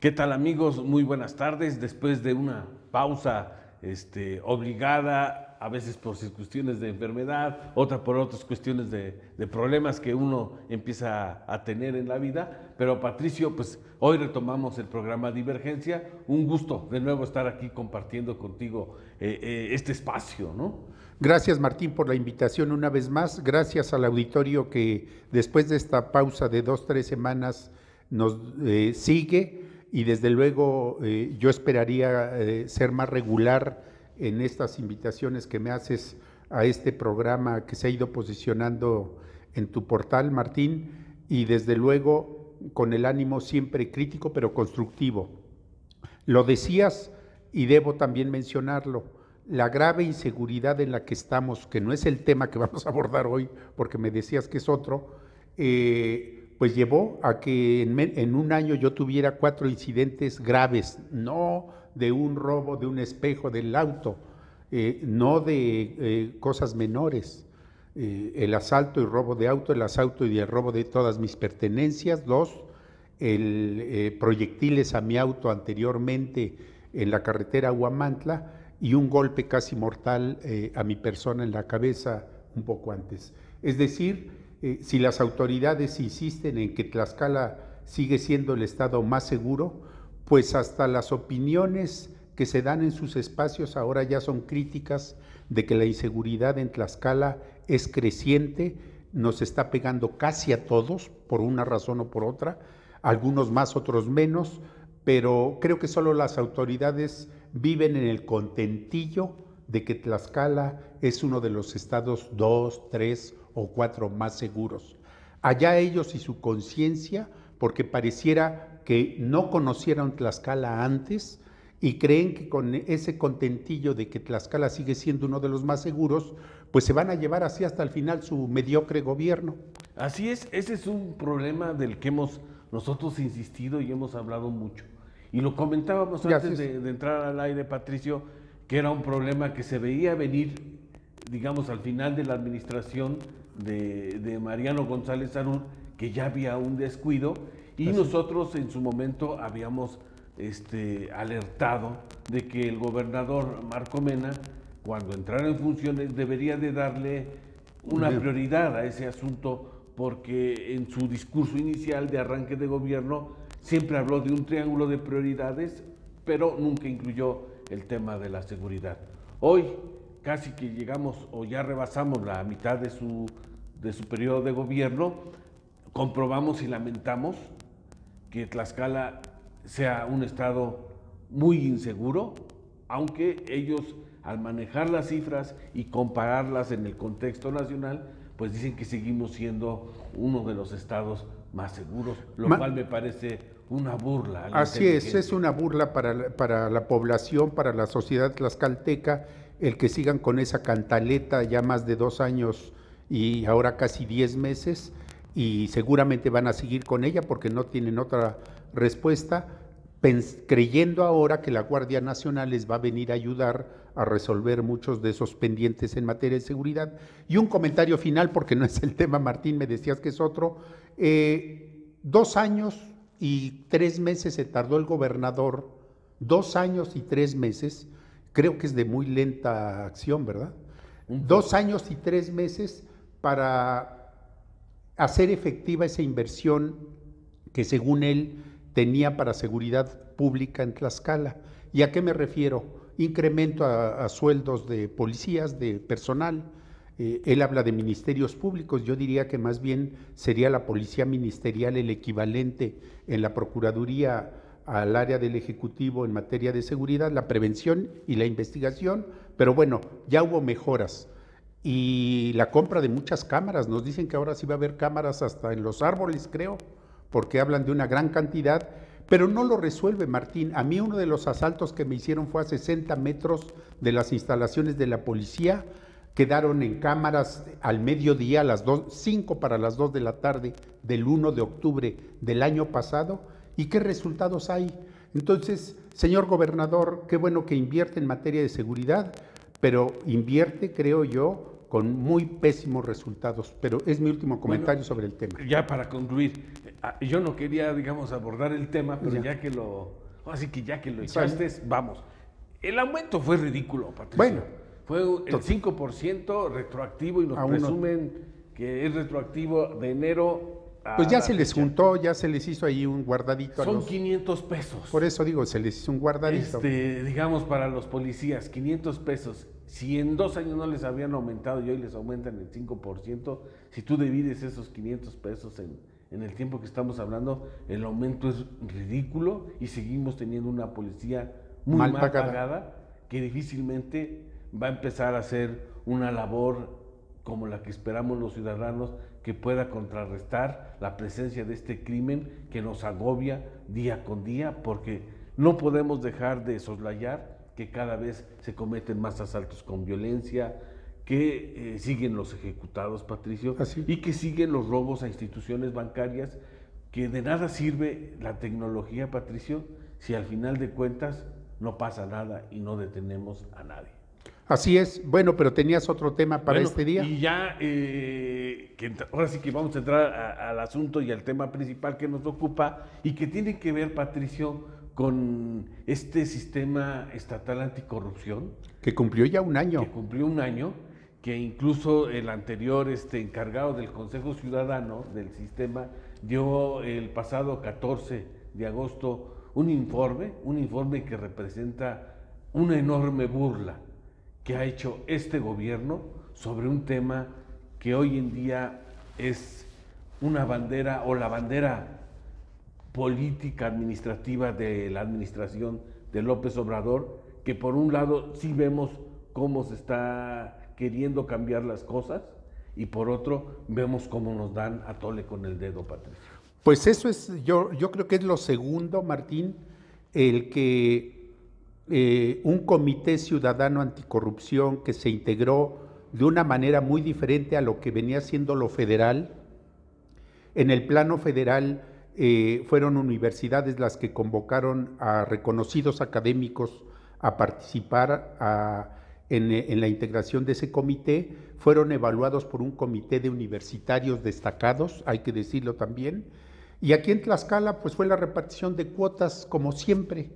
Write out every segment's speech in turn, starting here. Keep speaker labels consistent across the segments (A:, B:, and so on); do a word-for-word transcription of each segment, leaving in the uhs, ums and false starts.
A: ¿Qué tal, amigos? Muy buenas tardes. Después de una pausa este, obligada, a veces por cuestiones de enfermedad, otra por otras cuestiones de, de problemas que uno empieza a, a tener en la vida. Pero Patricio, pues hoy retomamos el programa Divergencia. Un gusto de nuevo estar aquí compartiendo contigo eh, eh, este espacio, ¿no?
B: Gracias, Martín, por la invitación una vez más. Gracias al auditorio que después de esta pausa de dos, tres semanas nos eh, sigue. Y desde luego eh, yo esperaría eh, ser más regular en estas invitaciones que me haces a este programa que se ha ido posicionando en tu portal, Martín, y desde luego con el ánimo siempre crítico pero constructivo. Lo decías y debo también mencionarlo, la grave inseguridad en la que estamos, que no es el tema que vamos a abordar hoy, porque me decías que es otro, eh, pues llevó a que en, en un año yo tuviera cuatro incidentes graves, no de un robo de un espejo del auto, eh, no de eh, cosas menores, eh, el asalto y robo de auto, el asalto y el robo de todas mis pertenencias, dos, el eh, proyectiles a mi auto anteriormente en la carretera Huamantla y un golpe casi mortal eh, a mi persona en la cabeza un poco antes. Es decir, Eh, si las autoridades insisten en que Tlaxcala sigue siendo el estado más seguro, pues hasta las opiniones que se dan en sus espacios ahora ya son críticas de que la inseguridad en Tlaxcala es creciente, nos está pegando casi a todos, por una razón o por otra, algunos más, otros menos, pero creo que solo las autoridades viven en el contentillo de que Tlaxcala es uno de los estados dos, tres o cuatro más seguros. Allá ellos y su conciencia, porque pareciera que no conocieron Tlaxcala antes y creen que con ese contentillo de que Tlaxcala sigue siendo uno de los más seguros, pues se van a llevar así hasta el final su mediocre gobierno.
A: Así es, ese es un problema del que hemos nosotros insistido y hemos hablado mucho. Y lo comentábamos
B: Ya,
A: antes
B: sí,
A: de, de entrar al aire, Patricio, que era un problema que se veía venir, digamos, al final de la administración de, de Mariano González Harún, que ya había un descuido, y Así. nosotros en su momento habíamos este, alertado de que el gobernador Marco Mena, cuando entrara en funciones, debería de darle una prioridad a ese asunto, porque en su discurso inicial de arranque de gobierno siempre habló de un triángulo de prioridades, pero nunca incluyó el tema de la seguridad. Hoy casi que llegamos o ya rebasamos la mitad de su, de su periodo de gobierno, comprobamos y lamentamos que Tlaxcala sea un estado muy inseguro, aunque ellos al manejar las cifras y compararlas en el contexto nacional, pues dicen que seguimos siendo uno de los estados más seguros, lo Ma cual me parece una burla.
B: Así es, es una burla para, para la población, para la sociedad tlaxcalteca, el que sigan con esa cantaleta ya más de dos años y ahora casi diez meses, y seguramente van a seguir con ella porque no tienen otra respuesta, creyendo ahora que la Guardia Nacional les va a venir a ayudar a resolver muchos de esos pendientes en materia de seguridad. Y un comentario final, porque no es el tema, Martín, me decías que es otro. Eh, dos años y tres meses se tardó el gobernador, dos años y tres meses, creo que es de muy lenta acción, ¿verdad? Uh-huh. Dos años y tres meses para hacer efectiva esa inversión que según él tenía para seguridad pública en Tlaxcala. ¿Y a qué me refiero? Incremento a, a sueldos de policías, de personal. Eh, él habla de ministerios públicos, yo diría que más bien sería la policía ministerial el equivalente en la Procuraduría al área del Ejecutivo en materia de seguridad, la prevención y la investigación, pero bueno, ya hubo mejoras. Y la compra de muchas cámaras, nos dicen que ahora sí va a haber cámaras hasta en los árboles, creo, porque hablan de una gran cantidad, pero no lo resuelve, Martín. A mí uno de los asaltos que me hicieron fue a sesenta metros de las instalaciones de la policía, quedaron en cámaras al mediodía, a las dos, cinco para las dos de la tarde del uno de octubre del año pasado, ¿y qué resultados hay? Entonces, señor gobernador, qué bueno que invierte en materia de seguridad, pero invierte, creo yo, con muy pésimos resultados, pero es mi último comentario bueno, sobre el tema.
A: Ya para concluir, yo no quería, digamos, abordar el tema, pero ya, ya que lo, así que ya que lo echaste, vamos. El aumento fue ridículo, Patricio. Bueno, fue el cinco por ciento retroactivo y nos presumen uno, que es retroactivo de enero.
B: Pues ya se les juntó, ya se les hizo ahí un guardadito.
A: Son
B: a los,
A: quinientos pesos.
B: Por eso digo, se les hizo un guardadito.
A: Este, digamos, para los policías, quinientos pesos. Si en dos años no les habían aumentado y hoy les aumentan el cinco por ciento, si tú divides esos quinientos pesos en, en el tiempo que estamos hablando, el aumento es ridículo y seguimos teniendo una policía muy mal, mal pagada. pagada que difícilmente va a empezar a hacer una labor como la que esperamos los ciudadanos, que pueda contrarrestar la presencia de este crimen que nos agobia día con día, porque no podemos dejar de soslayar que cada vez se cometen más asaltos con violencia, que eh, siguen los ejecutados, Patricio,
B: Así.
A: y que siguen los robos a instituciones bancarias, que de nada sirve la tecnología, Patricio, si al final de cuentas no pasa nada y no detenemos a nadie.
B: Así es. Bueno, pero tenías otro tema para
A: bueno,
B: este día.
A: Y ya, eh, que ahora sí que vamos a entrar a, al asunto y al tema principal que nos ocupa y que tiene que ver, Patricio, con este sistema estatal anticorrupción.
B: Que cumplió ya un año.
A: Que cumplió un año, que incluso el anterior este, encargado del Consejo Ciudadano del sistema dio el pasado catorce de agosto un informe, un informe que representa una enorme burla que ha hecho este gobierno sobre un tema que hoy en día es una bandera o la bandera política administrativa de la administración de López Obrador, que por un lado sí vemos cómo se está queriendo cambiar las cosas y por otro vemos cómo nos dan a tole con el dedo, Patricio.
B: Pues eso es, yo, yo creo que es lo segundo, Martín, el que Eh, un comité ciudadano anticorrupción que se integró de una manera muy diferente a lo que venía siendo lo federal. En el plano federal eh, fueron universidades las que convocaron a reconocidos académicos a participar a, en, en la integración de ese comité. Fueron evaluados por un comité de universitarios destacados, hay que decirlo también. Y aquí en Tlaxcala pues fue la repartición de cuotas como siempre.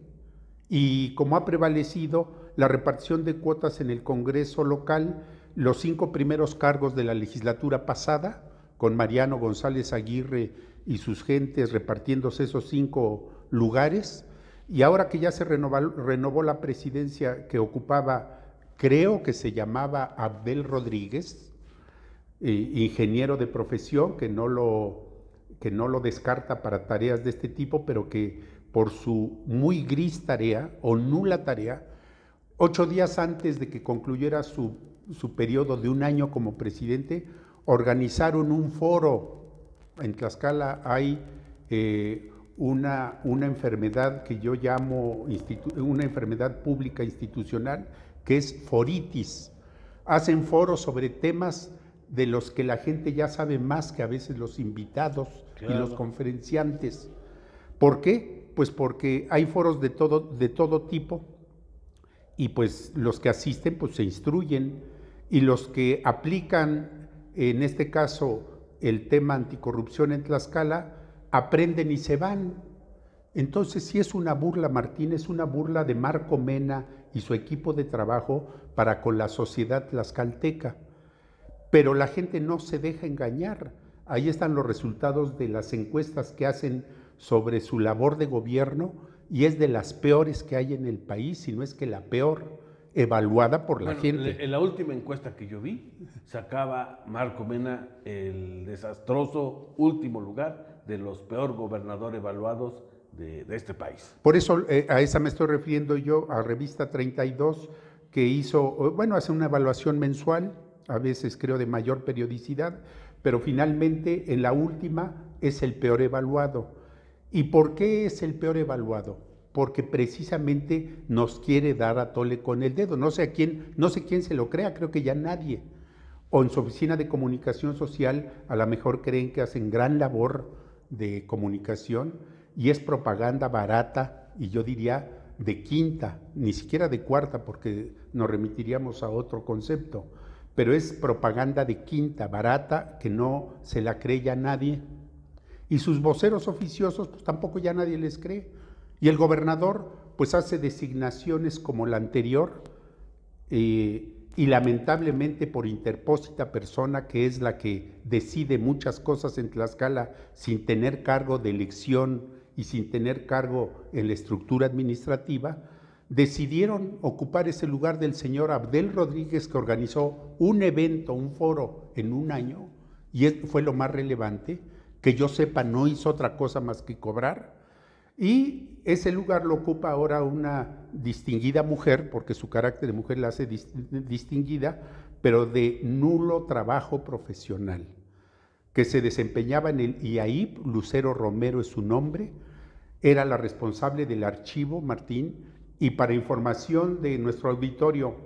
B: Y como ha prevalecido la repartición de cuotas en el Congreso local, los cinco primeros cargos de la legislatura pasada, con Mariano González Aguirre y sus gentes repartiéndose esos cinco lugares, y ahora que ya se renovó, renovó la presidencia que ocupaba, creo que se llamaba Abdel Rodríguez, eh, ingeniero de profesión, que no lo, que no lo descarta para tareas de este tipo, pero que por su muy gris tarea o nula tarea, ocho días antes de que concluyera su, su periodo de un año como presidente, organizaron un foro. En Tlaxcala hay eh, una, una enfermedad que yo llamo una enfermedad pública institucional, que es foritis. Hacen foros sobre temas de los que la gente ya sabe más que a veces los invitados, claro, y los conferenciantes. ¿Por qué? Pues porque hay foros de todo, de todo tipo y pues los que asisten pues se instruyen y los que aplican, en este caso, el tema anticorrupción en Tlaxcala, aprenden y se van. Entonces sí es una burla, Martín, es una burla de Marco Mena y su equipo de trabajo para con la sociedad tlaxcalteca. Pero la gente no se deja engañar. Ahí están los resultados de las encuestas que hacen sobre su labor de gobierno y es de las peores que hay en el país, si no es que la peor, evaluada por la
A: bueno,
B: gente.
A: En la última encuesta que yo vi, sacaba Marco Mena el desastroso último lugar de los peor gobernadores evaluados de, de este país.
B: Por eso eh, a esa me estoy refiriendo yo, a Revista treinta y dos, que hizo, bueno, hace una evaluación mensual, a veces creo de mayor periodicidad, pero finalmente en la última es el peor evaluado. ¿Y por qué es el peor evaluado? Porque precisamente nos quiere dar a tole con el dedo. No sé a quién, no sé quién se lo crea, creo que ya nadie. O en su oficina de comunicación social a lo mejor creen que hacen gran labor de comunicación y es propaganda barata y yo diría de quinta, ni siquiera de cuarta, porque nos remitiríamos a otro concepto. pero es propaganda de quinta, barata, que no se la cree ya nadie. Y sus voceros oficiosos, pues tampoco ya nadie les cree. Y el gobernador, pues hace designaciones como la anterior, eh, y lamentablemente por interpósita persona, que es la que decide muchas cosas en Tlaxcala sin tener cargo de elección y sin tener cargo en la estructura administrativa, decidieron ocupar ese lugar del señor Abdel Rodríguez, que organizó un evento, un foro en un año, y esto fue lo más relevante, que yo sepa no hizo otra cosa más que cobrar, y ese lugar lo ocupa ahora una distinguida mujer, porque su carácter de mujer la hace distinguida, pero de nulo trabajo profesional, que se desempeñaba en el I A I P, Lucero Romero es su nombre, era la responsable del archivo, Martín, y para información de nuestro auditorio,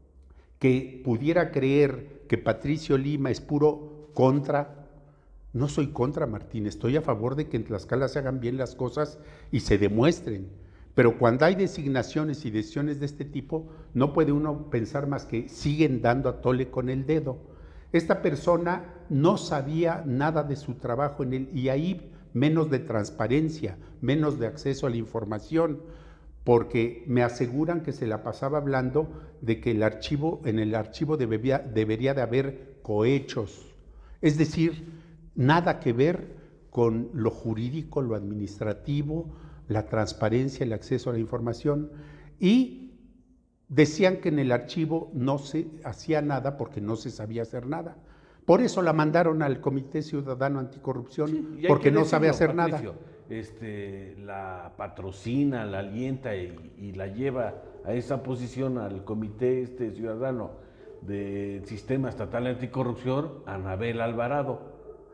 B: que pudiera creer que Patricio Lima es puro contra. No soy contra, Martín, estoy a favor de que en Tlaxcala se hagan bien las cosas y se demuestren, pero cuando hay designaciones y decisiones de este tipo, no puede uno pensar más que siguen dando a tole con el dedo. Esta persona no sabía nada de su trabajo en el I A I P, menos de transparencia, menos de acceso a la información, porque me aseguran que se la pasaba hablando de que el archivo, en el archivo debería, debería de haber cohechos, es decir, nada que ver con lo jurídico, lo administrativo, la transparencia, el acceso a la información, y decían que en el archivo no se hacía nada porque no se sabía hacer nada. Por eso la mandaron al Comité Ciudadano Anticorrupción, sí, porque no decirlo, sabe hacer Patricio, nada.
A: Este, la patrocina, la alienta y, y la lleva a esa posición al Comité este Ciudadano del Sistema Estatal Anticorrupción, Anabel Alvarado.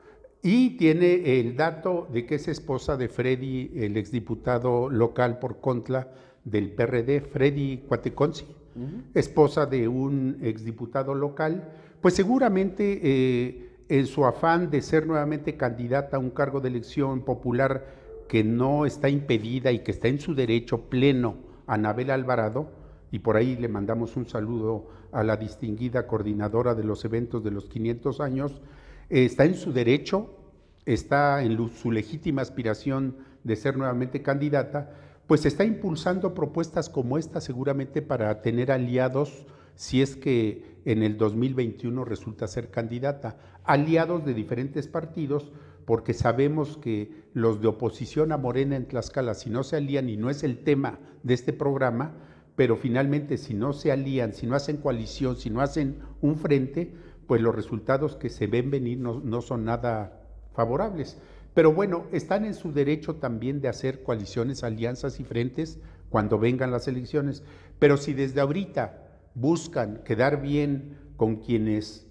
B: Y tiene el dato de que es esposa de Freddy, el exdiputado local por Contla del P R D, Freddy Cuateconsi, uh-huh. esposa de un exdiputado local, pues seguramente eh, en su afán de ser nuevamente candidata a un cargo de elección popular que no está impedida y que está en su derecho pleno, Anabel Alvarado, y por ahí le mandamos un saludo a la distinguida coordinadora de los eventos de los quinientos años, está en su derecho, está en su legítima aspiración de ser nuevamente candidata, pues está impulsando propuestas como esta seguramente para tener aliados si es que en el dos mil veintiuno resulta ser candidata, aliados de diferentes partidos, porque sabemos que los de oposición a Morena en Tlaxcala, si no se alían, y no es el tema de este programa, pero finalmente si no se alían, si no hacen coalición, si no hacen un frente, pues los resultados que se ven venir no, no son nada favorables. Pero bueno, están en su derecho también de hacer coaliciones, alianzas y frentes cuando vengan las elecciones, pero si desde ahorita buscan quedar bien con quienes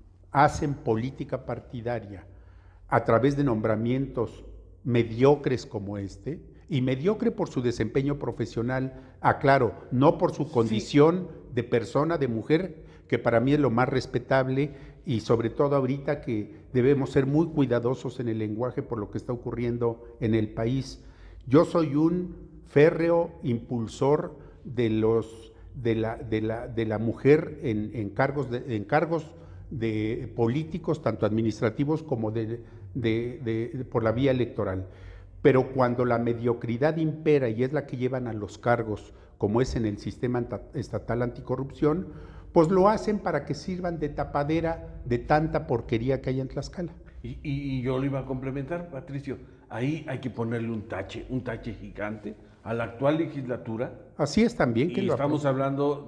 B: hacen política partidaria a través de nombramientos mediocres como este, y mediocre por su desempeño profesional, aclaro, no por su condición sí. de persona, de mujer, que para mí es lo más respetable, y sobre todo ahorita que debemos ser muy cuidadosos en el lenguaje por lo que está ocurriendo en el país. Yo soy un férreo impulsor de, los, de, la, de, la, de la mujer en, en, cargos de, en cargos de políticos, tanto administrativos como de, de, de, de, por la vía electoral. Pero cuando la mediocridad impera y es la que llevan a los cargos, como es en el sistema estatal anticorrupción, pues lo hacen para que sirvan de tapadera de tanta porquería que hay en Tlaxcala.
A: Y, y, y yo lo iba a complementar, Patricio, ahí hay que ponerle un tache, un tache gigante a la actual legislatura.
B: Así es también. Que
A: y
B: lo
A: estamos
B: apoya.
A: hablando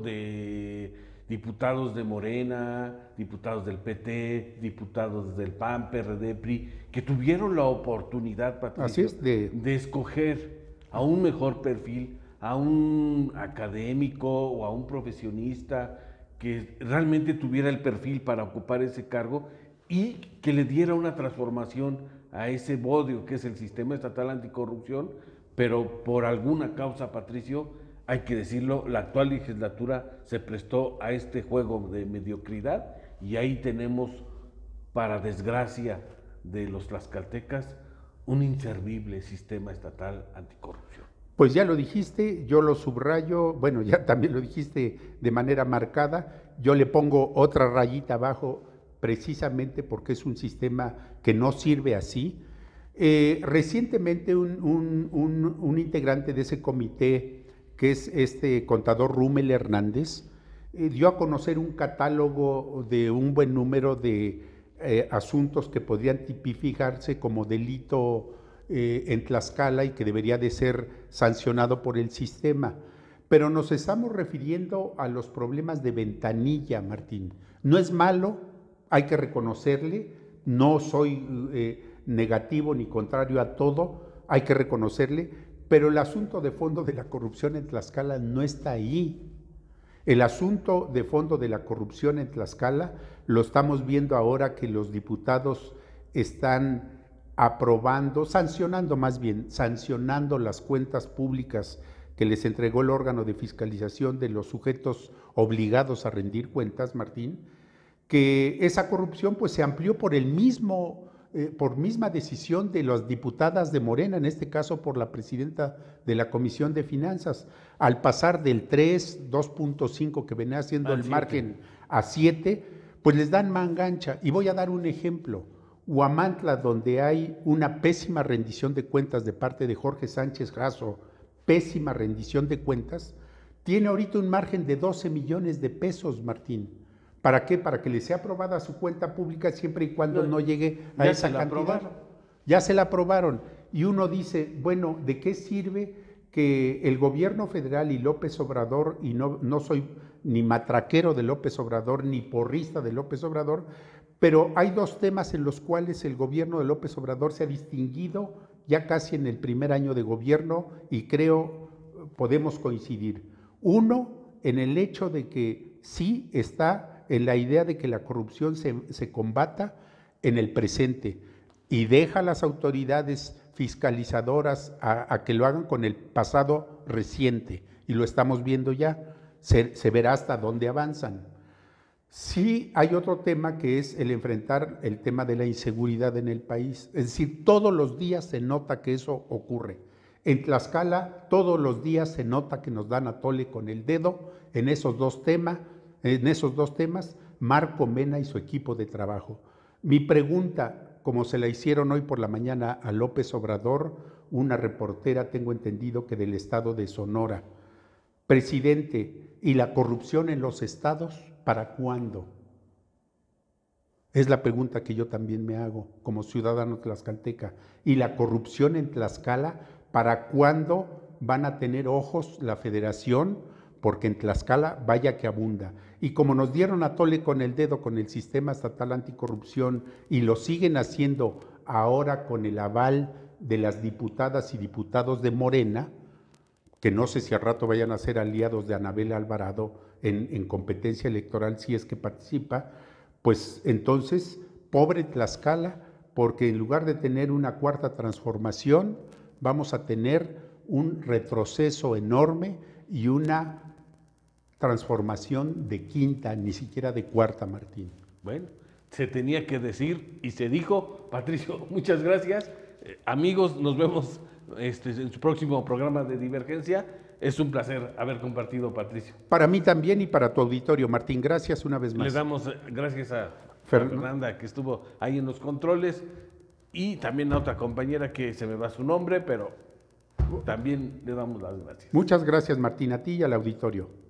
A: de diputados de Morena, diputados del P T, diputados del P A N, P R D, P R I, que tuvieron la oportunidad, Patricio,
B: Así es, de...
A: de escoger a un mejor perfil, a un académico o a un profesionista que realmente tuviera el perfil para ocupar ese cargo y que le diera una transformación a ese bodio que es el Sistema Estatal Anticorrupción, pero por alguna causa, Patricio, hay que decirlo, la actual legislatura se prestó a este juego de mediocridad y ahí tenemos, para desgracia de los tlaxcaltecas, un inservible Sistema Estatal Anticorrupción.
B: Pues ya lo dijiste, yo lo subrayo, bueno, ya también lo dijiste de manera marcada, yo le pongo otra rayita abajo precisamente porque es un sistema que no sirve así. Eh, recientemente un, un, un, un integrante de ese comité, que es este contador Rúmel Hernández, eh, dio a conocer un catálogo de un buen número de eh, asuntos que podrían tipificarse como delito eh, en Tlaxcala y que debería de ser sancionado por el sistema. Pero nos estamos refiriendo a los problemas de ventanilla, Martín. No es malo, hay que reconocerle, no soy eh, negativo ni contrario a todo, hay que reconocerle, pero el asunto de fondo de la corrupción en Tlaxcala no está ahí. El asunto de fondo de la corrupción en Tlaxcala lo estamos viendo ahora que los diputados están aprobando, sancionando más bien, sancionando las cuentas públicas que les entregó el órgano de fiscalización de los sujetos obligados a rendir cuentas, Martín, que esa corrupción pues se amplió por el mismo, eh, por misma decisión de las diputadas de Morena, en este caso por la presidenta de la Comisión de Finanzas, al pasar del tres, dos punto cinco que venía haciendo el margen a siete, pues les dan mangancha. Y voy a dar un ejemplo. Huamantla, donde hay una pésima rendición de cuentas de parte de Jorge Sánchez Jasso, pésima rendición de cuentas, tiene ahorita un margen de doce millones de pesos, Martín. ¿Para qué? Para que le sea aprobada su cuenta pública siempre y cuando no, no llegue a esa cantidad. Aprobaron. Ya se la aprobaron. Y uno dice, bueno, ¿de qué sirve que el gobierno federal y López Obrador, y no, no soy ni matraquero de López Obrador, ni porrista de López Obrador, pero hay dos temas en los cuales el gobierno de López Obrador se ha distinguido ya casi en el primer año de gobierno y creo podemos coincidir. Uno, en el hecho de que sí está en la idea de que la corrupción se, se combata en el presente y deja a las autoridades fiscalizadoras a, a que lo hagan con el pasado reciente y lo estamos viendo ya, se, se verá hasta dónde avanzan. Sí hay otro tema que es el enfrentar el tema de la inseguridad en el país, es decir, todos los días se nota que eso ocurre. En Tlaxcala todos los días se nota que nos dan a tole con el dedo en esos dos temas, en esos dos temas, Marco Mena y su equipo de trabajo. Mi pregunta, como se la hicieron hoy por la mañana a López Obrador, una reportera, tengo entendido que del estado de Sonora, presidente, ¿y la corrupción en los estados? ¿Para cuándo? Es la pregunta que yo también me hago como ciudadano tlaxcalteca. ¿Y la corrupción en Tlaxcala? ¿Para cuándo van a tener ojos la federación? Porque en Tlaxcala vaya que abunda. Y como nos dieron a tole con el dedo con el sistema estatal anticorrupción y lo siguen haciendo ahora con el aval de las diputadas y diputados de Morena, que no sé si al rato vayan a ser aliados de Anabel Alvarado en, en competencia electoral si es que participa, pues entonces, pobre Tlaxcala, porque en lugar de tener una cuarta transformación, vamos a tener un retroceso enorme y una transformación de quinta, ni siquiera de cuarta, Martín.
A: Bueno, se tenía que decir y se dijo. Patricio, muchas gracias. Eh, amigos, nos vemos este, en su próximo programa de Divergencia. Es un placer haber compartido, Patricio.
B: Para mí también y para tu auditorio, Martín. Gracias una vez más.
A: Le damos gracias a Fer Fernanda, que estuvo ahí en los controles, y también a otra compañera que se me va su nombre, pero también le damos las gracias.
B: Muchas gracias, Martín, a ti y al auditorio.